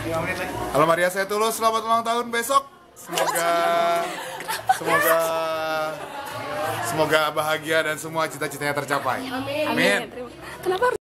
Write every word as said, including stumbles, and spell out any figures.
Halo Maria, saya Tulus, selamat ulang tahun besok. Semoga semoga semoga bahagia dan semua cita-citanya tercapai. Amin. Amin. Kenapa